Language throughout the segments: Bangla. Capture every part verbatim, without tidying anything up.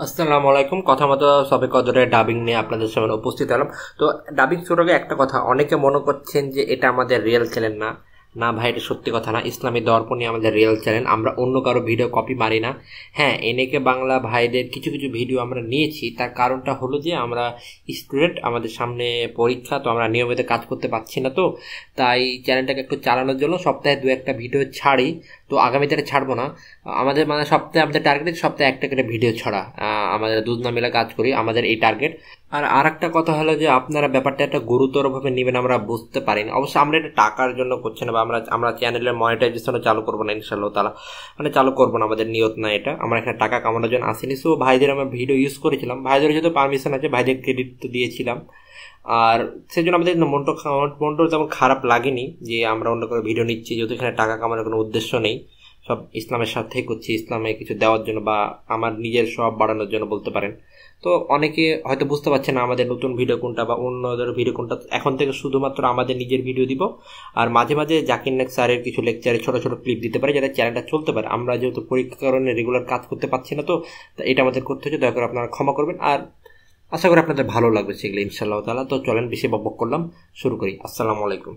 আসসালামু আলাইকুম। কথা মতো সবে কদরের ডাবিং নিয়ে আপনাদের সামনে উপস্থিত হলাম। তো ডাবিং শুরু আগে একটা কথা, অনেকে মনে করছেন যে এটা আমাদের রিয়েল চ্যানেল না। না ভাই, এটা সত্যি কথা না। ইসলামী দর্পণই আমাদের রিয়েল চ্যানেল। আমরা অন্য কারো ভিডিও কপি মারি না। হ্যাঁ, এনেকে বাংলা ভাইদের কিছু কিছু ভিডিও আমরা নিয়েছি, তার কারণটা হলো যে আমরা স্টুডেন্ট, আমাদের সামনে পরীক্ষা, তো আমরা নিয়মিত কাজ করতে পারছি না। তো তাই চ্যানেলটাকে একটু চালানোর জন্য সপ্তাহে দু একটা ভিডিও ছাড়ি। তো আগামীতে ছাড়বো না। আমাদের মানে সপ্তাহে আমাদের টার্গেট সপ্তাহে একটা করে ভিডিও ছড়া। আমাদের দুধনা মিলে কাজ করি, আমাদের এই টার্গেট। আর আর একটা কথা হলো যে আপনারা ব্যাপারটা একটা গুরুতরভাবে নেবেন, আমরা বুঝতে পারি না। অবশ্য আমরা এটা টাকার জন্য করছি না, বা আমরা আমরা চ্যানেলের মনিটাইজেশনও চালু করবো না ইনশাআল্লাহ তাআলা, মানে চালু করবো না, আমাদের নিয়ত না এটা। আমরা এখানে টাকা কামানোর জন্য আসিনি। সো ভাইদের আমরা ভিডিও ইউজ করেছিলাম, ভাইদের যেহেতু পারমিশন আছে, ভাইদের ক্রেডিট তো দিয়েছিলাম। আর সেই জন্য আমাদের মনটা মনটা তেমন খারাপ লাগেনি যে আমরা অন্য করে ভিডিও নিচ্ছি, যেহেতু এখানে টাকা কামানোর কোনো উদ্দেশ্য নেই। সব ইসলামের সাথেই করছি, ইসলামে কিছু দেওয়ার জন্য বা আমার নিজের সব বাড়ানোর জন্য বলতে পারেন। তো অনেকে হয়তো বুঝতে পারছে না আমাদের নতুন ভিডিও কোনটা বা অন্যদের ভিডিও কোনটা। এখন থেকে শুধুমাত্র আমাদের নিজের ভিডিও দিব, আর মাঝে মাঝে জাকির নায়েক স্যারের কিছু লেকচারে ছোট ছোট ক্লিপ দিতে পারে, যাতে চ্যানেলটা চলতে পারে। আমরা যেহেতু পরীক্ষার কারণে রেগুলার কাজ করতে পারছি না, তো এটা আমাদের করতে হচ্ছে। দয়া করে আপনারা ক্ষমা করবেন, আর আশা করি আপনাদের ভালো লাগবে সেগুলো ইনশাআল্লাহ তাআলা। তো চলেন, বেশি বকবক করলাম, শুরু করি। আসসালামু আলাইকুম।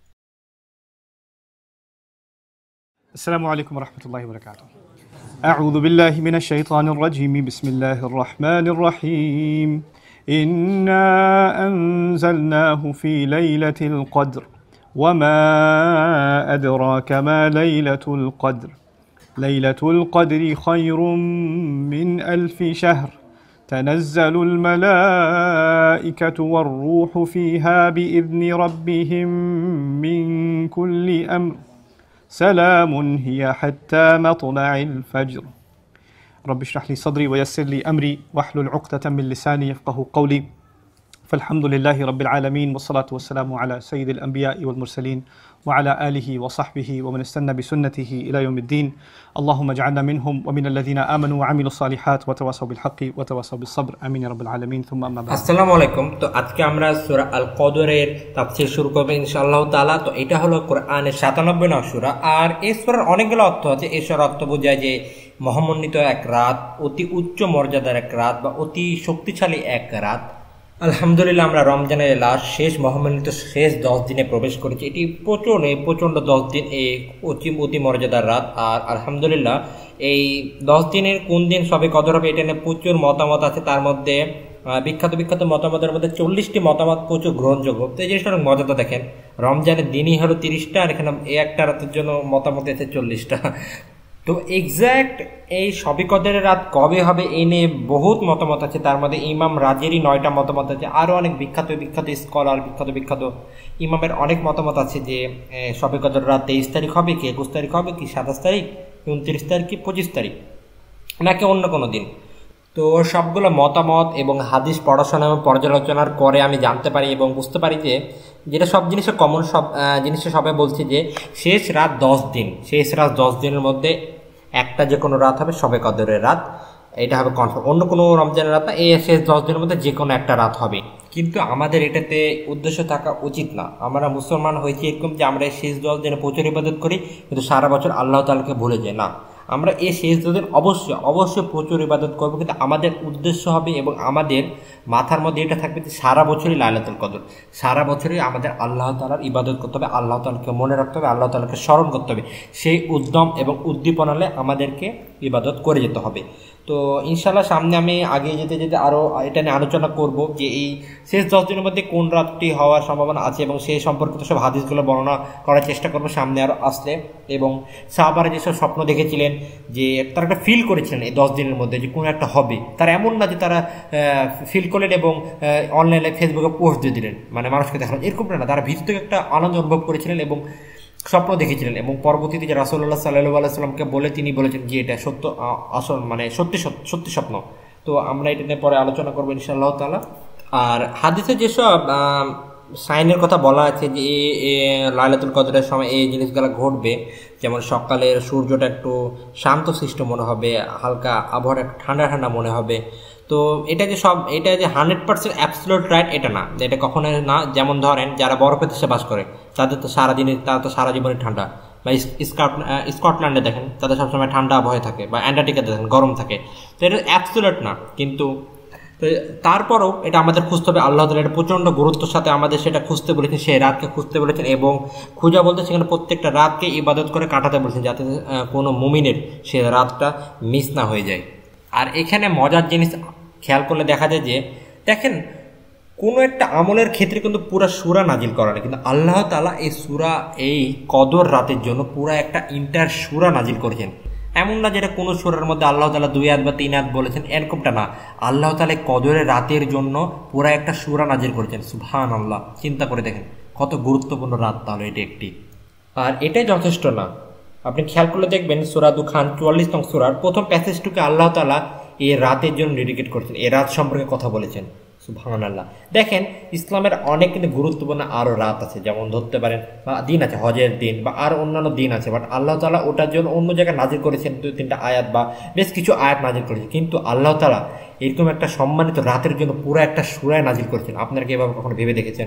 السلام عليكم ورحمة الله وبركاته. أعوذ بالله من الشيطان الرجيم. بسم الله الرحمن الرحيم. إنا أنزلناه في ليلة القدر وما أدراك ما ليلة القدر ليلة القدر خير من ألف شهر تنزل الملائكة والروح فيها بإذن ربهم من كل أمر سلام هي حتى مطلع الفجر. رب اشرح لي صدري ويسر لي أمري واحلل عقدة من لساني يفقه قولي. فالحمد لله رب العالمين، والصلاة والسلام على سيد الأنبياء والمرسلين وعلى آله وصحبه ومن استنى بسنته إلى يوم الدين. اللهم اجعلنا منهم ومن الذين آمنوا وعملوا الصالحات وتواصوا بالحق وتواصوا بالصبر. آمين يا رب العالمين. ثم أما بعد. আসসালামু আলাইকুম। তো আজকে আমরা সূরা আল কদরের তাফসীর শুরু করব ইনশাআল্লাহ তাআলা। তো এটা হলো কোরআনের সাতানব্বই নং সূরা। আর এই সূরার অনেকগুলো অর্থ আছে। এই সূরার অর্থ বোঝায় যে মহামণ্ডিত এক রাত, অতি উচ্চ মর্যাদার এক রাত, বা অতি শক্তিশালী এক রাত। আলহামদুলিল্লাহ, আমরা রমজানের লাস্ট শেষ মহামণ্ডিত শেষ দশ দিনে প্রবেশ করেছি। এটি প্রচন্ড প্রচণ্ড দশ দিন, এই অতি অতি মর্যাদার রাত। আর আলহামদুলিল্লাহ, এই দশ দিনের কোন দিন সবে কদর হবে এটা নিয়ে প্রচুর মতামত আছে। তার মধ্যে বিখ্যাত বিখ্যাত মতামতের মধ্যে চল্লিশটি মতামত প্রচুর গ্রহণযোগ্য। তো এই জিনিসটা অনেক মজাটা দেখেন, রমজানের দিনই হলো তিরিশটা, আর এখানে এই একটা রাতের জন্য মতামত আছে চল্লিশটা। তো এক্স্যাক্ট এই শবে কদরের রাত কবে হবে এই নিয়ে বহুত মতামত আছে। তার মধ্যে ইমাম রাজেরই নয়টা মতামত আছে, আরও অনেক বিখ্যাত বিখ্যাত স্কলার, বিখ্যাত বিখ্যাত ইমামের অনেক মতামত আছে যে শবে কদর রাত তেইশ তারিখ হবে কি, একুশ তারিখ হবে কি, সাতাশ তারিখ, উনত্রিশ তারিখ কি, পঁচিশ তারিখ, নাকি অন্য কোনো দিন। তো সবগুলো মতামত এবং হাদিস পড়াশোনা এবং পর্যালোচনার করে আমি জানতে পারি এবং বুঝতে পারি যে যেটা সব জিনিসের কমন, সব জিনিসে সবাই বলছে যে শেষ রাত দশ দিন, শেষ রাত দশ দিনের মধ্যে একটা যে কোনো রাত হবে শবে কদরের রাত, এটা হবে কনফার্ম। অন্য কোনো রমজানের রাত না, এই শেষ দশ দিনের মধ্যে যে কোনো একটা রাত হবে। কিন্তু আমাদের এটাতে উদ্দেশ্য থাকা উচিত না। আমরা মুসলমান হয়েছি এরকম যে আমরা শেষ দশ দিনে প্রচুর ইবাদত করি, কিন্তু সারা বছর আল্লাহ তাআলাকে ভুলে যাই না। আমরা এই শেষ দশ দিন অবশ্যই অবশ্যই প্রচুর ইবাদত করবো, কিন্তু আমাদের উদ্দেশ্য হবে এবং আমাদের মাথার মধ্যে এটা থাকবে যে সারা বছরই লাইলাতুল কদর, সারা বছরই আমাদের আল্লাহ তাআলার ইবাদত করতে হবে, আল্লাহ তাআলাকে মনে রাখতে হবে, আল্লাহ তাআলাকে স্মরণ করতে হবে। সেই উদ্যম এবং উদ্দীপনালে আমাদেরকে ইবাদত করে যেতে হবে। তো ইনশাআল্লাহ সামনে আমি আগে যেতে যেতে আরও এটা নিয়ে আলোচনা করব যে এই শেষ দশ দিনের মধ্যে কোন রাতটি হওয়ার সম্ভাবনা আছে, এবং সেই সম্পর্কিত সব হাদিসগুলো বর্ণনা করার চেষ্টা করবো সামনে আরও আসলে। এবং সাহাবারা যেসব স্বপ্ন দেখেছিলেন, যে তারা একটা ফিল করেছিলেন এই দশ দিনের মধ্যে যে কোনো একটা হবে, তারা এমন না যে তারা ফিল করলেন এবং অনলাইনে ফেসবুকে পোস্ট দিয়ে দিলেন, মানে মানুষকে দেখালেন, এরকম না। তারা ভিতর থেকে একটা আনন্দ অনুভব করেছিলেন এবং স্বপ্ন দেখেছিলেন, এবং পরবর্তীতে যে রাসূলুল্লাহ সাল্লাল্লাহু আলাইহি সাল্লামকে বলে তিনি বলেছেন যে এটা সত্য, আসল মানে সত্যি সত্যি স্বপ্ন। তো আমরা এটা নিয়ে পরে আলোচনা করবো ইনশাআল্লাহ তাআলা। আর হাদিসে যেসব সাইনের কথা বলা আছে যে লাইলাতুল কদরের সময় এই জিনিসগুলো ঘটবে, যেমন সকালের সূর্যটা একটু শান্তশিষ্ট মনে হবে, হালকা আবহাওয়া একটু ঠান্ডা ঠান্ডা মনে হবে। তো এটা যে সব এটা যে হান্ড্রেড পার্সেন্ট অ্যাবসলিউট রাইট এটা না, এটা কখনো না। যেমন ধরেন যারা বরফের দেশে বাস করে তাদের তো সারাদিনে, তারা তো সারা জীবনে ঠান্ডা, বা স্কটল্যান্ডে দেখেন তাদের সবসময় ঠান্ডা আবহাওয়া থাকে, বা অ্যান্টার্কটিকাতে দেখেন গরম থাকে। তো এটা অ্যাবসলিউট না, কিন্তু তারপরও এটা আমাদের খুঁজতে হবে। আল্লাহ তাআলা এটা প্রচণ্ড গুরুত্বের সাথে আমাদের সেটা খুঁজতে বলেছেন, সেই রাতকে খুঁজতে বলেছেন, এবং খুঁজা বলতে সেখানে প্রত্যেকটা রাতকে ইবাদত করে কাটাতে বলেছেন, যাতে কোনো মুমিনের সে রাতটা মিস না হয়ে যায়। আর এখানে মজার জিনিস খেয়াল করলে দেখা যায় যে, দেখেন কোনো একটা আমলের ক্ষেত্রে কিন্তু পুরা সূরা নাজিল করা নেই, কিন্তু আল্লাহ তাআলা এই সূরা এই কদর রাতের জন্য পুরা একটা ইন্টার সূরা নাজিল করেছেন। এমন না যেটা কোনো সূরার মধ্যে আল্লাহ তাআলা দুই আয়াত বা তিন আয়াত বলেছেন, এরকমটা না। আল্লাহ তাআলা কদরের রাতের জন্য পুরা একটা সূরা নাজিল করেছেন। সুবহানাল্লাহ, চিন্তা করে দেখেন কত গুরুত্বপূর্ণ রাত তাহলে এটি একটি। আর এটাই যথেষ্ট না, আপনি খেয়াল করলে দেখবেন সূরা দুখান চুয়াল্লিশ নং সূরার প্রথম প্যাসেজটুকু আল্লাহ তাআলা এই রাতের জন্য ডেডিকেট করেছেন, এই রাত সম্পর্কে কথা বলেছেন। সুবহানাল্লাহ, দেখেন ইসলামের অনেক কিন্তু গুরুত্বপূর্ণ আরও রাত আছে, যেমন ধরতে পারেন বা দিন আছে, হজের দিন বা আর অন্যান্য দিন আছে, বাট আল্লাহ তাআলা ওটার জন্য অন্য জায়গায় নাজিল করেছেন দুই তিনটা আয়াত বা বেশ কিছু আয়াত নাজিল করেছেন, কিন্তু আল্লাহ তাআলা এরকম একটা সম্মানিত রাতের জন্য পুরো একটা সূরায় নাজিল করেছেন। আপনারা কি এভাবে কখনো ভেবে দেখেছেন?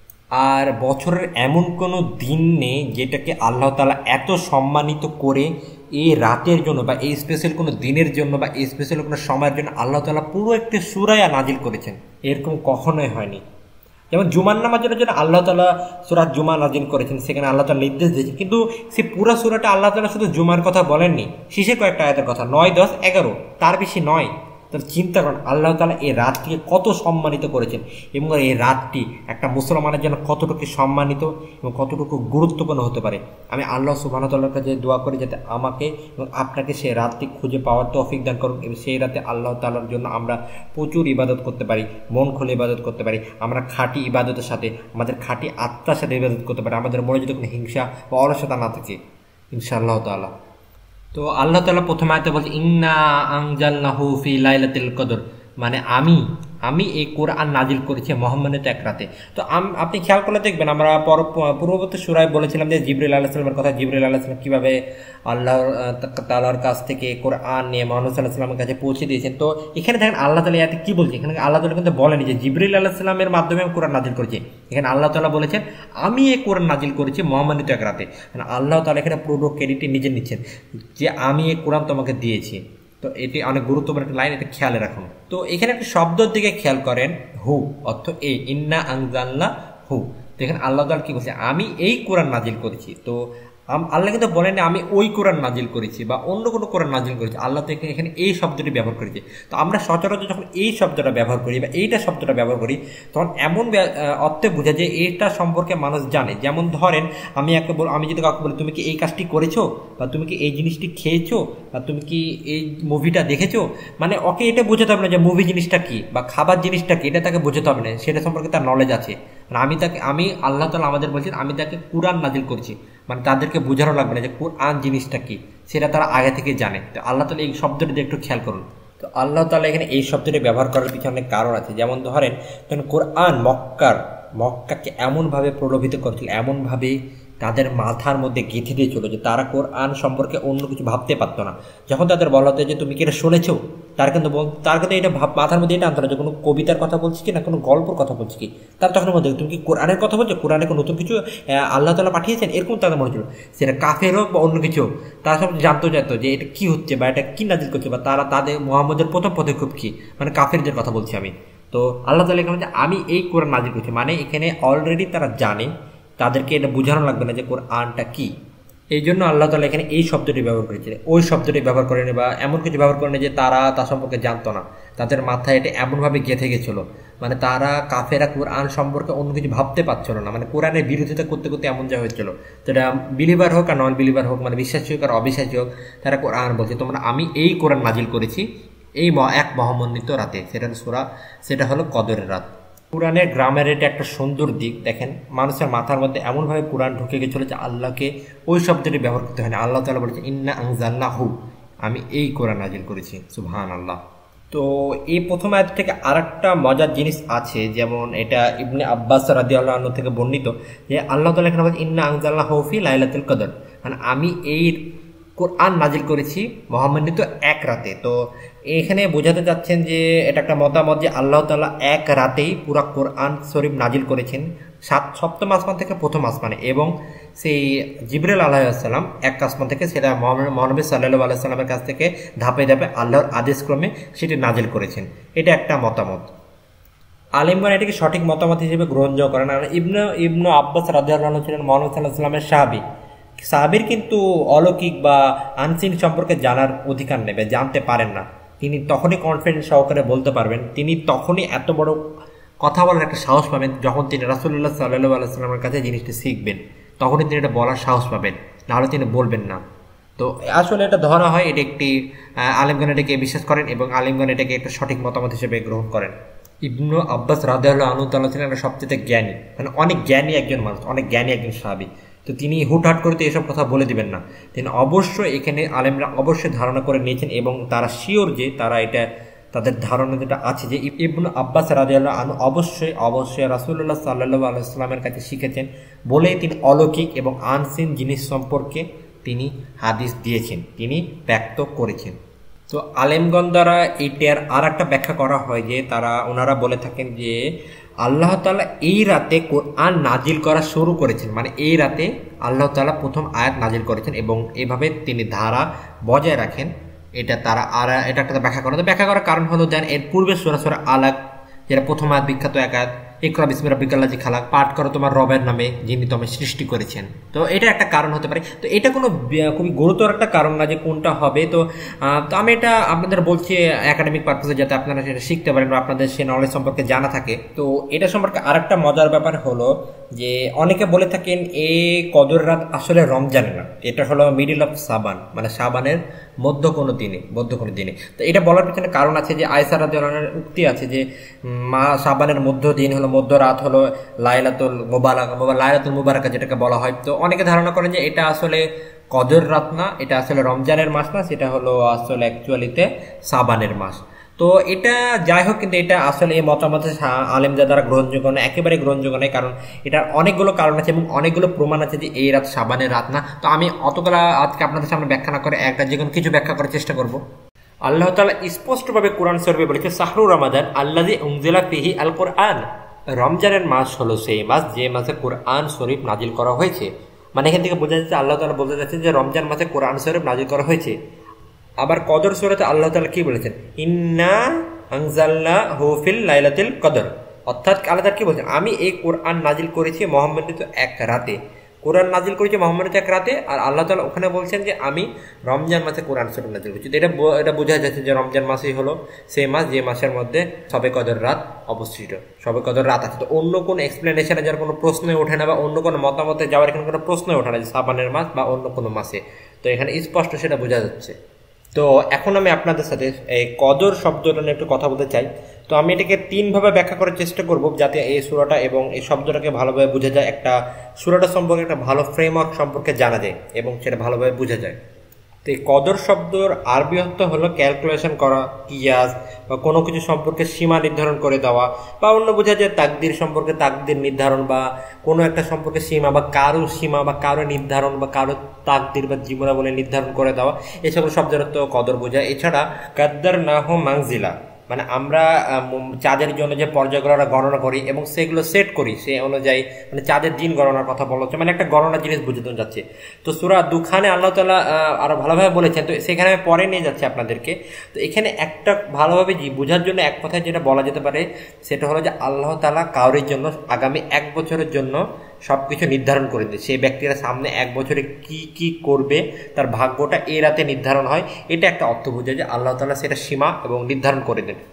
আর বছরের এমন কোনো দিন নেই যেটাকে আল্লাহ তাআলা এত সম্মানিত করে এই রাতের জন্য বা এই স্পেশাল কোনো দিনের জন্য বা এই স্পেশাল কোনো সময়ের জন্য আল্লাহ তাআলা পুরো একটি সূরা নাজিল করেছেন। এরকম কখনোই হয়নি। যেমন জুমার নামাজের জন্য আল্লাহ তাআলা সূরা জুমা নাজিল করেছেন, সেখানে আল্লাহ তাআলা নির্দেশ দিয়েছেন, কিন্তু সেই পুরো সূরাটা আল্লাহ তাআলা শুধু জুমার কথা বলেননি, শেষের কয়েকটা আয়াতের কথা, নয় দশ এগারো, তার বেশি নয়। তাহলে চিন্তা করেন আল্লাহ তাআলা এই রাতটিকে কত সম্মানিত করেছেন, এবং এই রাতটি একটা মুসলমানের জন্য কতটুকু সম্মানিত এবং কতটুকু গুরুত্বপূর্ণ হতে পারে। আমি আল্লাহ সুবহানাহু ওয়া তাআলার কাছে দোয়া করি যাতে আমাকে এবং আপনাকে সেই রাতটি খুঁজে পাওয়ার তৌফিক দান করুন, এবং সেই রাতে আল্লাহ তাআলার জন্য আমরা প্রচুর ইবাদত করতে পারি, মন খুলে ইবাদত করতে পারি, আমরা খাঁটি ইবাদতের সাথে আমাদের খাঁটি আত্মার সাথে ইবাদত করতে পারি, আমাদের মনে যদি কোনো হিংসা বা অলসতা না থাকে ইনশাআল্লাহ তাআলা। তো আল্লাহ তাআলা প্রথম আয়াতে বলছে ইন্না আনজালনাহু ফি লাইলাতুল কদর, মানে আমি আমি এই কোরআন নাজিল করেছি মহাম্মানিত এক রাতে। তো আপনি খেয়াল করলে দেখবেন আমরা পূর্ববর্তী সূরায় বলেছিলাম যে জিবরিল আলাইহিস সালামের কথা, জিবরিল আলাইহিস সালাম কীভাবে আল্লাহ তাআলার কাছ থেকে কোরআন নিয়ে মুহাম্মদ সাল্লাল্লাহু আলাইহি ওয়াসাল্লামের কাছে পৌঁছে দিয়েছেন। তো এখানে দেখেন আল্লাহ তাআলা এতে কী বলছে, এখানে আল্লাহ তাআলা কিন্তু বলেনি যে জিবরিল আলাইহিস সালামের মাধ্যমে আমি কোরআন নাজিল করেছি, এখানে আল্লাহ তাআলা বলেছেন আমি এই কোরআন নাজিল করেছি মহাম্মানিত এক রাতে। মানে আল্লাহ তাআলা এখানে পুরো ক্রেডিটটি নিজে নিচ্ছেন যে আমি এই কোরআন তোমাকে দিয়েছি। তো এটি অনেক গুরুত্বপূর্ণ একটা লাইন, এটা খেয়ালে রাখুন। তো এখানে একটা শব্দের দিকে খেয়াল করেন, হু অর্থ এই, ইন্না আনজালনা হু। তো এখানে আল্লাহ তাআলা কি বলছে, আমি এই কোরআন নাজিল করেছি। তো আল্লাহ কিন্তু বলেন আমি ওই কোরআন নাজিল করেছি বা অন্য কোনো কোরআন নাজিল করেছি, আল্লাহ তো এখানে এই শব্দটি ব্যবহার করেছে। তো আমরা সচরাচর যখন এই শব্দটা ব্যবহার করি বা এইটা শব্দটা ব্যবহার করি, তখন এমন অর্থে বোঝা যায় এইটা সম্পর্কে মানুষ জানে। যেমন ধরেন আমি একটা আমি যদি কাউকে বলি তুমি কি এই কাজটি করেছো, বা তুমি কি এই জিনিসটি খেয়েছো, বা তুমি কি এই মুভিটা দেখেছো, মানে ওকে এটা বোঝাতে হবে না যে মুভি জিনিসটা কি বা খাবার জিনিসটা কি, এটা তাকে বোঝাতে হবে না, সেটা সম্পর্কে তার নলেজ আছে। আমি তাকে আমি আল্লাহ তাআলা আমাদের বলছেন আমি তাকে কোরআন নাজিল করছি, মানে তাদেরকে বোঝানো লাগবে না যে কোরআন জিনিসটা কি, সেটা তারা আগে থেকে জানে। তো আল্লাহ তাআলা এই শব্দটি একটু খেয়াল করুন। তো আল্লাহ তাআলা এখানে এই শব্দটি ব্যবহার করার পিছনে অনেক কারণ আছে। যেমন ধরেন তখন কোরআন মক্কার মক্কাকে এমনভাবে প্রলোভিত করেছিল, এমনভাবে তাদের মাথার মধ্যে গেঁথে দিয়েছিল যে তারা কোরআন সম্পর্কে অন্য কিছু ভাবতে পারতো না। যখন তাদের বলা হতো যে তুমি কি এটা শুনেছো, তার কিন্তু তার কিন্তু এটা ভাব মাথার মধ্যে এটা আনতো না যে কোনো কবিতার কথা বলছি কি না কোনো গল্পর কথা বলছি কি, তার তখন মধ্যে তুমি কি কোরআনের কথা বলছো, কোরআনে কোনো নতুন কিছু আল্লাহ তাআলা পাঠিয়েছেন, এরকম তাদের মনে ছিল। সেটা কাফের হোক বা অন্য কিছু, তারা সব জানতে চাইতো যে এটা কি হচ্ছে বা এটা কি নাজিল করছে, বা তারা তাদের মুহাম্মদের প্রথম পদক্ষেপ কি, মানে কাফেরদের কথা বলছি আমি। তো আল্লাহ তাআলা এখানে আমি এই কোরআন নাজিল করছি, মানে এখানে অলরেডি তারা জানে, তাদেরকে এটা বোঝানো লাগবে না যে কোরআনটা কি। এই জন্য আল্লাহ তাআলা এখানে এই শব্দটি ব্যবহার করেছিলেন, ওই শব্দটি ব্যবহার করেনি বা এমন কিছু ব্যবহার করেনি যে তারা তা সম্পর্কে জানতো না, তাদের মাথায় এটা এমনভাবে গেঁথে গেছিলো, মানে তারা কাফেরা কোরআন সম্পর্কে অন্য কিছু ভাবতে পারছিল না, মানে কোরআনের বিরোধিতা করতে করতে এমন যা হয়েছিল। তো এটা বিলিভার হোক আর নন বিলিভার হোক, মানে বিশ্বাসী হোক আর অবিশ্বাসী হোক, তারা কোরআন বলছে তোমরা আমি এই কোরআন নাজিল করেছি এই এক মহামন্ডিত রাতে, সেটা সূরা সেটা হলো কদরের রাত। কোরআনের গ্রামের এটা একটা সুন্দর দিক, দেখেন মানুষের মাথার মধ্যে এমনভাবে কোরআন ঢুকে গেছিলো যে আল্লাহকে ওই শব্দটি ব্যবহার করতে হয় না। আল্লাহ তাআলা বলেছে ইন্না আনজালনাহু, আমি এই কোরআন নাজিল করেছি। সুবহানাল্লাহ। তো এই প্রথম আয়াত থেকে আরেকটা মজার জিনিস আছে, যেমন এটা ইবনে আব্বাস রাদিয়াল্লাহু আনহু থেকে বর্ণিত যে আল্লাহ তাআলা এখানে বলেছে ইন্না আনজালনাহু ফি লাইলাতুল কদর, মানে আমি এই কোরআন নাজিল করেছি মহামান্বিত এক রাতে। তো এখানে বোঝাতে চাচ্ছেন যে এটা একটা মতামত যে আল্লাহ তাআলা এক রাতেই পুরা কোরআন শরীফ নাজিল করেছেন সাত সপ্তম আসমান থেকে প্রথম আসমানে, এবং সেই জিবরিল আলাইহিসসালাম এক আসমান থেকে সেটা মহানবী সাল্লাল্লাহু আলাইহি সাল্লামের কাছ থেকে ধাপে ধাপে আল্লাহর আদেশক্রমে সেটি নাজিল করেছেন। এটা একটা মতামত। আলেমগণ এটাকে সঠিক মতামত হিসেবে গ্রহণযোগ্য করেন। আর ইবনু ইবনু আব্বাস রাদিয়াল্লাহু আনহু ছিলেন মহানবী সাল্লাল্লাহু আলাইহি সাল্লামের সাহাবী। সাহাবীর কিন্তু অলৌকিক বা আনসিন সম্পর্কে জানার অধিকার নেবে, জানতে পারেন না। তিনি তখনই কনফিডেন্স সহকারে বলতে পারবেন, তিনি তখনই এত বড় কথা বলার একটা সাহস পাবেন যখন তিনি রাসূলুল্লাহ সাল্লাল্লাহু আলাইহি সাল্লামের কাছে জিনিসটি শিখবেন, তখনই তিনি এটা বলার সাহস পাবেন, নাহলে তিনি বলবেন না। তো আসলে এটা ধরা হয়, এটা একটি আলেমগণ এটাকে বিশ্বাস করেন এবং আলেমগণ এটাকে একটা সঠিক মতামত হিসেবে গ্রহণ করেন। ইবনু আব্বাস রাদিয়াল্লাহু আনহু তাআলা ছিলেন সবচেয়ে জ্ঞানী, মানে অনেক জ্ঞানী একজন মানুষ, অনেক জ্ঞানী একজন সাহাবী। তো তিনি হুটহাট করতে এসব কথা বলে দিবেন না, তিনি অবশ্যই এখানে আলেমরা অবশ্যই ধারণা করে নিয়েছেন এবং তারা শিওর যে তারা এটা তাদের ধারণা যেটা আছে যে ইবনু আব্বাস রাদিয়াল্লাহু আনহু অবশ্যই অবশ্যই রাসূলুল্লাহ সাল্লাল্লাহু আলাইহি সাল্লামের কাছে শিখেছেন বলেই তিনি অলৌকিক এবং আনসিন জিনিস সম্পর্কে তিনি হাদিস দিয়েছেন, তিনি ব্যক্ত করেছেন। তো আলেমগণ দ্বারা এইটার আর একটা ব্যাখ্যা করা হয় যে তারা ওনারা বলে থাকেন যে আল্লাহ তাআলা এই রাতে কোরআন নাজিল করা শুরু করেছেন, মানে এই রাতে আল্লাহ তাআলা প্রথম আয়াত নাজিল করেছেন এবং এভাবে তিনি ধারা বজায় রাখেন। এটা তারা আর এটা একটা ব্যাখ্যা করা ব্যাখ্যা করার কারণ হলো দেন এর পূর্বে সূরা সূরা আলাক, যেটা প্রথম আয়াত বিখ্যাত এক আয়াত, ইকরা বিসমি রাব্বিকাল্লাযী খালাক, পাঠ করো তোমার রবের নামে যিনি তোমায় সৃষ্টি করেছেন। তো এটা একটা কারণ হতে পারে। তো এটা কোনো খুবই গুরুতর একটা কারণ না যে কোনটা হবে। তো তো আমি এটা আপনাদের বলছি একাডেমিক পারপাসে, যাতে আপনারা সেটা শিখতে পারেন বা আপনাদের সে নলেজ সম্পর্কে জানা থাকে। তো এটা সম্পর্কে আরেকটা মজার ব্যাপার হলো যে অনেকে বলে থাকেন এই কদর রাত আসলে রমজানে না, এটা হলো মিডিল অফ সাবান, মানে সাবানের মধ্য কোনো দিনে মধ্য কোনো দিনে। তো এটা বলার পিছনে কারণ আছে যে আয়েশা রাদিয়াল্লাহু আনহার উক্তি আছে যে মা সাবানের মধ্য দিন হলো মধ্য রাত হলো লাইলাতুল মুবারাকা বা লাইলাতুল মুবারাকা যেটাকে বলা হয়। তো অনেকে ধারণা করেন যে এটা আসলে কদর রাত না, এটা আসলে রমজানের মাস না, সেটা হলো আসলে অ্যাকচুয়ালিতে সাবানের মাস। তো এটা যাই হোক, কিন্তু এটা আসলে এই মতামত আলেমদের দ্বারা গ্রহণযোগ্য না, একেবারে গ্রহণযোগ্য নয়, কারণ এটার অনেকগুলো কারণ আছে এবং অনেকগুলো প্রমাণ আছে যে এই রাত সাবানের রাত না। তো আমি অতগুলো আজকে আপনাদের সামনে ব্যাখ্যা না করে একটা যে কোনো কিছু ব্যাখ্যা করার চেষ্টা করব। আল্লাহ তাআলা স্পষ্টভাবে কোরআন শরীফে বলেছে শাহরু রমাদান আল্লাযী উনজিলা ফীহি আল কোরআন, রমজানের মাস হলো সেই মাস যে মাসে কোরআন শরীফ নাজিল করা হয়েছে। মানে এখান থেকে বোঝা যাচ্ছে আল্লাহ তাআলা বলতে যাচ্ছেন যে রমজান মাসে কোরআন শরীফ নাজিল করা হয়েছে। আবার কদর সূরাতে আল্লাহ তাআলা কি বলেছেন, ইন্না আনজালনাহু ফিল লাইলাতিল কদর, অর্থাৎ আল্লাহ তাআলা কি বলেছেন, আমি এই কোরআন নাজিল করেছি মহামন্ডিত এক রাতে, কোরআন নাজিল করেছি মহামন্ডিত এক রাতে। আর আল্লাহ তাআলা ওখানে বলছেন যে আমি রমজান মাসে কোরআন শরীফ নাজিল করেছি। এটা এটা বোঝা যাচ্ছে যে রমজান মাসেই হলো সেই মাস যে মাসের মধ্যে সবে কদর রাত অবস্থিত, সবে কদর রাত আছে। তো অন্য কোনো এক্সপ্লেনেশনে যাওয়ার কোনো প্রশ্নই ওঠে না বা অন্য কোনো মতামতে যাওয়ার এখানে কোনো প্রশ্নই ওঠে না যে সাবানের মাস বা অন্য কোনো মাসে। তো এখানে স্পষ্ট সেটা বোঝা যাচ্ছে। তো এখন আমি আপনাদের সাথে এই কদর শব্দটা নিয়ে একটু কথা বলতে চাই। তো আমি এটাকে তিনভাবে ব্যাখ্যা করার চেষ্টা করব যাতে এই সূরাটা এবং এই শব্দটাকে ভালোভাবে বোঝা যায়, একটা সূরাটা সম্পর্কে একটা ভালো ফ্রেমওয়ার্ক সম্পর্কে জানা যায় এবং সেটা ভালোভাবে বোঝা যায়। তো এই কদর শব্দর আরবি অর্থ হলো ক্যালকুলেশন করা, কিয়াস বা কোনো কিছু সম্পর্কে সীমা নির্ধারণ করে দেওয়া, বা অন্য বোঝা যায় তাকদির সম্পর্কে তাকদির নির্ধারণ, বা কোনো একটা সম্পর্কে সীমা বা কারো সীমা বা কারো নির্ধারণ বা কারো তাকদির বা জীবনাবলী নির্ধারণ করে দেওয়া, এই সকল শব্দের অর্থ কদর বোঝায়। এছাড়া কাদ্দার না হো মাংজিলা, মানে আমরা চাঁদের জন্য যে পর্যায়গুলো আমরা গণনা করি এবং সেগুলো সেট করি সে অনুযায়ী, মানে চাঁদের দিন গণনার কথা বলা হচ্ছে, মানে একটা গণনা জিনিস বুঝতে যাচ্ছে। তো সূরা দুখানে আল্লাহ তাআলা আরো ভালোভাবে বলেছেন, তো সেখানে আমি পরে নিয়ে যাচ্ছি আপনাদেরকে। তো এখানে একটা ভালোভাবে বোঝার জন্য এক কথায় যেটা বলা যেতে পারে সেটা হলো যে আল্লাহ তাআলা কাউরির জন্য আগামী এক বছরের জন্য সবকিছু নির্ধারণ করে দেয়। সেই ব্যক্তিরা সামনে এক বছরে কি কি করবে তার ভাগ্যটা এই রাতে নির্ধারণ হয়। এটা একটা অর্থ বোঝায় যে আল্লাহ তাআলা সেটা সীমা এবং নির্ধারণ করে দেন।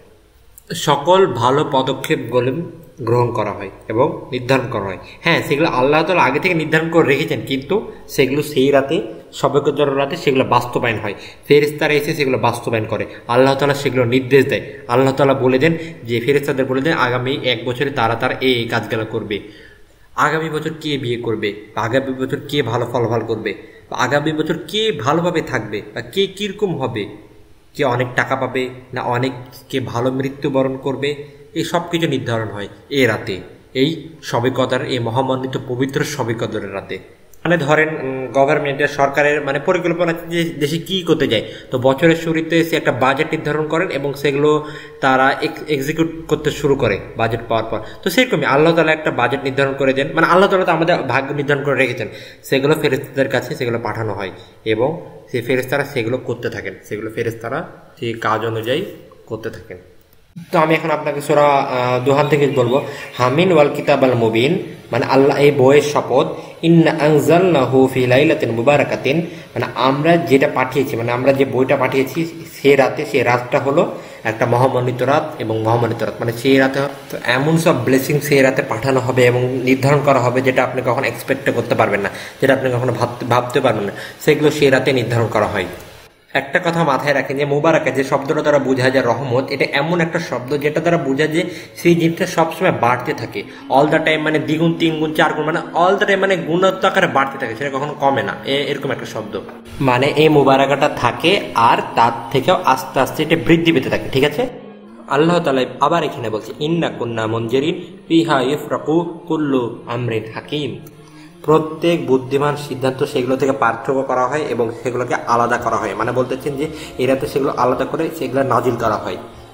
সকল ভালো পদক্ষেপগুলো গ্রহণ করা হয় এবং নির্ধারণ করা হয়। হ্যাঁ, সেগুলো আল্লাহ তাআলা আগে থেকে নির্ধারণ করে রেখেছেন, কিন্তু সেগুলো সেই রাতে সবে কদর রাতে সেগুলো বাস্তবায়ন হয়। ফেরেশতারা এসে সেগুলো বাস্তবায়ন করে, আল্লাহ তাআলা সেগুলো নির্দেশ দেয়। আল্লাহ তাআলা বলে দেন যে ফেরেশতাদের বলে দেন আগামী এক বছরে তারা তার এই কাজগুলো করবে, আগামী বছর কে বিয়ে করবে, আগামী বছর কে ভালো ফলাফল করবে, আগামী বছর কে ভালোভাবে থাকবে বা কে কীরকম হবে, কে অনেক টাকা পাবে না অনেক, কে ভালো মৃত্যুবরণ করবে, এই সব কিছু নির্ধারণ হয় এই রাতে, এই শবে কদর, এই মহামান্বিত পবিত্র শবে কদরের রাতে। মানে ধরেন গভর্নমেন্টের সরকারের মানে পরিকল্পনা যে দেশে কি করতে যায়, তো বছরের শুরুতে সে একটা বাজেট নির্ধারণ করেন এবং সেগুলো তারা এক্সিকিউট করতে শুরু করে বাজেট পাওয়ার পর। তো সেরকমই আল্লাহ তাআলা একটা বাজেট নির্ধারণ করে দেন, মানে আল্লাহ তাআলা তো আমাদের ভাগ্য নির্ধারণ করে রেখেছেন, সেগুলো ফেরেশতাদের কাছে সেগুলো পাঠানো হয় এবং সেই ফেরেশতারা সেগুলো করতে থাকেন, সেগুলো ফেরেশতারা সেই কাজ অনুযায়ী করতে থাকেন। তো আমি এখন আপনাকে সূরা দুহান থেকে বলবো, হামিন ওয়াল কিতাবাল মুবিন, মানে আল্লাহ এই বইয়ের শপথ, ইন্না আনজালনাহু ফি লাইলাতিন মুবারাকাতিন, মানে আমরা যেটা পাঠিয়েছি, মানে আমরা যে বইটা পাঠিয়েছি সেই রাতে, সেই রাতটা হলো একটা মহামণ্ডিত রাত এবং মহামণ্ডিত রাত, মানে সেই রাতে এমন সব ব্লেসিং সেই রাতে পাঠানো হবে এবং নির্ধারণ করা হবে যেটা আপনি কখনো এক্সপেক্ট করতে পারবেন না, যেটা আপনি কখনো ভাবতে ভাবতে পারবেন না, সেগুলো সেই রাতে নির্ধারণ করা হয়। একটা কথা মাথায় রাখেন যে মুবারাকা যে শব্দটা দ্বারা বোঝায় যায় রহমত, এটা এমন একটা শব্দ যেটা দ্বারা বোঝায় যে সেই জিনিসটা সবসময় বাড়তে থাকে অল দ্য টাইম, মানে দ্বিগুণ তিনগুণ চারগুণ, মানে অল দ্য টাইম, মানে গুণাত্মক আকারে বাড়তে থাকে, সেটা কখনো কমে না, এরকম একটা শব্দ। মানে এই মুবারাকাটা থাকে আর তার থেকেও আস্তে আস্তে এটা বৃদ্ধি পেতে থাকে, ঠিক আছে। আল্লাহ তাআলা আবার এখানে বলছে, ইন্না কুন্না মুনজিরিন ফিহা ইফরাকু কুল্লু আমরিন হাকিম, প্রত্যেক বুদ্ধিমান সিদ্ধান্ত সেগুলো থেকে পার্থক্য করা হয় এবং সেগুলোকে আলাদা করা হয়, মানে বলতেছেন যে এরাতে সেগুলো আলাদা করে সেগুলো নাজিল করা হয়।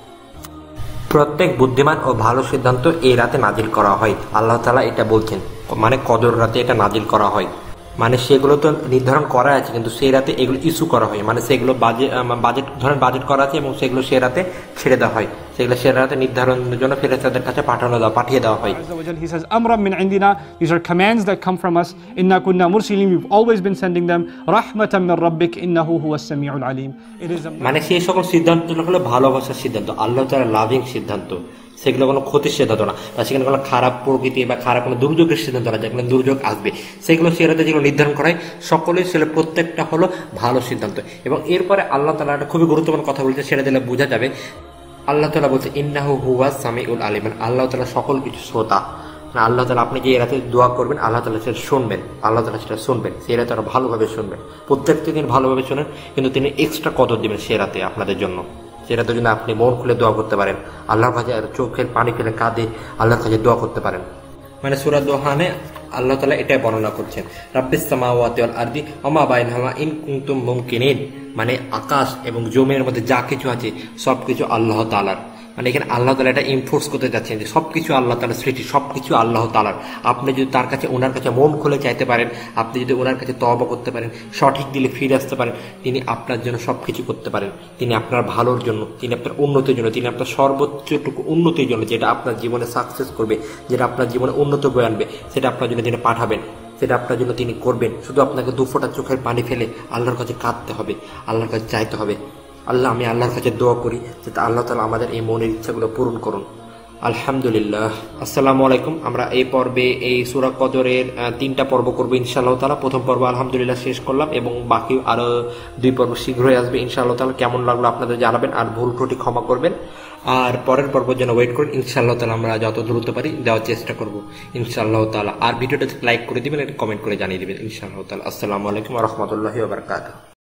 প্রত্যেক বুদ্ধিমান ও ভালো সিদ্ধান্ত এই রাতে নাজিল করা হয়, আল্লাহ তাআলা এটা বলছেন, মানে কদর রাতে এটা নাজিল করা হয়, মানে সেগুলো তো নির্ধারণ করা আছে কিন্তু সেই রাতে এগুলো ইস্যু করা হয়, মানে সেগুলো বাজেট বাজেট ধরেন বাজেট করা আছে এবং সেগুলো সে রাতে ছেড়ে দেওয়া হয়, সেগুলো সে রাতে নির্ধারণের জন্য ফেরেশতাদের কাছে পাঠানো দেওয়া পাঠিয়ে দেওয়া হয়। He says, Amran min indina, these are commands that come from us. Inna kunna mursilin, we've always been sending them. Rahmatan min rabbik, innahu huwa as-sami'ul alim. It is a... মানে সেই সকল সিদ্ধান্ত হলো ভালোবাসার সিদ্ধান্ত, আল্লাহ তাআলা লাভিং সিদ্ধান্ত, সেগুলো কোনো ক্ষতির সিদ্ধান্ত না, বা সেখানে কোনো খারাপ প্রকৃতি বা খারাপ কোনো দুর্যোগের সিদ্ধান্ত না, যেখানে দুর্যোগ আসবে সেগুলো সেরাতে যেগুলো নির্ধারণ করা হয় সকলেই সেগুলো প্রত্যেকটা হলো ভালো সিদ্ধান্ত। এবং এরপরে আল্লাহ তাআলা একটা খুবই গুরুত্বপূর্ণ কথা বলছে, সেটা দিলে বোঝা যাবে। আল্লাহ তাআলা বলছে ইন্নাহু হুয়া সামিউল আলিম, আল্লাহ তাআলা সকল কিছু শ্রোতা, মানে আল্লাহ তাআলা আপনি যে রাতে দোয়া করবেন আল্লাহ তাআলা সেটা শুনবেন, আল্লাহ তাআলা সেটা শুনবেন, সেই রাতে আরো ভালোভাবে শুনবেন, প্রত্যেকটা দিন ভালোভাবে শুনেন, কিন্তু তিনি এক্সট্রা কদর দিবেন সে রাতে আপনাদের জন্য, সেটাতে জন্য আপনি মন খুলে দোয়া করতে পারেন, আল্লাহর কাছে চোখের পানি ফেলে কাঁদে আল্লাহর কাছে দোয়া করতে পারেন। মানে সূরা দোহানে আল্লাহ তাআলা এটাই বর্ণনা করছেন, রাব্বিস সামাওয়াতি ওয়াল আরদি ওয়া মা বাইনাহুমা ইন কুনতুম মুমকিনিন, মানে আকাশ এবং জমিনের মধ্যে যা কিছু আছে সবকিছু আল্লাহ তাআলার, মানে এখানে আল্লাহ তাআলা এটা ইনফোর্স করতে যাচ্ছেন যে সবকিছু আল্লাহ তাআলার সৃষ্টি, সবকিছু আল্লাহ তাআলার। আপনি যদি তার কাছে ওনার কাছে মন খুলে চাইতে পারেন, আপনি যদি ওনার কাছে তওবা করতে পারেন, সঠিক দিলে ফিরে আসতে পারেন, তিনি আপনার জন্য সবকিছু করতে পারেন, তিনি আপনার ভালোর জন্য, তিনি আপনার উন্নতির জন্য, তিনি আপনার সর্বোচ্চটুকু উন্নতির জন্য, যেটা আপনার জীবনে সাকসেস করবে, যেটা আপনার জীবনে উন্নত বয়ে আনবে, সেটা আপনার জন্য তিনি পাঠাবেন, সেটা আপনার জন্য তিনি করবেন। শুধু আপনাকে দু ফোঁটা চোখের পানি ফেলে আল্লাহর কাছে কাঁদতে হবে, আল্লাহর কাছে চাইতে হবে। আল্লাহ আমি আল্লাহর কাছে দোয়া করি যাতে আল্লাহ তাআলা আমাদের এই মনের ইচ্ছাগুলো পূরণ করুন। আলহামদুলিল্লাহ। আসসালামু আলাইকুম। আমরা এই পর্বে এই সূরা কদরের তিনটা পর্ব করবো ইনশাআল্লাহ তাআলা। প্রথম পর্ব আলহামদুলিল্লাহ শেষ করলাম এবং বাকি আরো দুই পর্ব শীঘ্রই আসবে ইনশাআল্লাহ তাআলা। কেমন লাগলো আপনাদের জানাবেন আর ভুল ত্রুটি ক্ষমা করবেন, আর পরের পর্বের জন্য ওয়েট করুন। ইনশাআল্লাহ তাআলা আমরা যত দ্রুত পারি দেওয়ার চেষ্টা করবো ইনশাআল্লাহ তাআলা। আর ভিডিওটা লাইক করে দিবেন, কমেন্ট করে জানিয়ে দিবেন ইনশাআল্লাহ তাআলা। আসসালামু আলাইকুম ওয়া রাহমাতুল্লাহি ওয়া বারাকাতুহু।